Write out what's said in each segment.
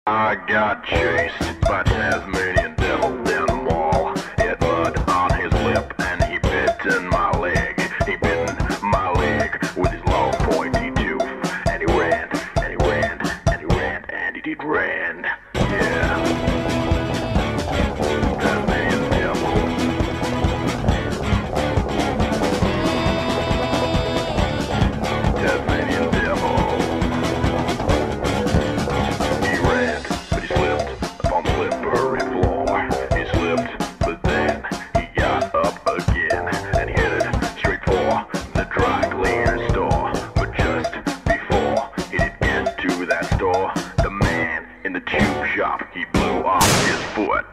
I got chased by Tasmanian Devil down the mall. He had mud on his lip and he bitten my leg. He bitten my leg with his long pointy tooth. And he ran, and he ran, and he ran, and he did ran. Yeah. Tasmanian Devil. Tasmanian Devil. He ran, but he slipped upon the slippery floor. He slipped, but then he got up again and he headed straight for the dry cleaner store. But just before he did get to that store, the man in the tube shop, he blew off his foot.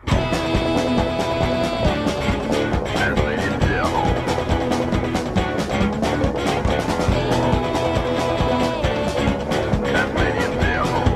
Tasmanian Devil. Tasmanian Devil.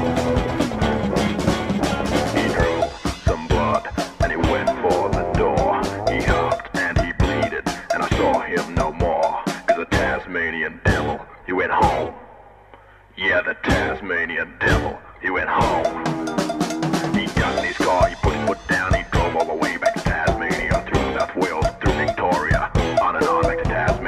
He drew some blood and he went for the door. He hopped and he bleeded and I saw him no more. 'Cause the Tasmanian Devil, he went home. Yeah, the Tasmanian Devil, he went home. He got in his car, he put his foot down, he drove all the way back to Tasmania, through South Wales, through Victoria, on and on back to Tasmania.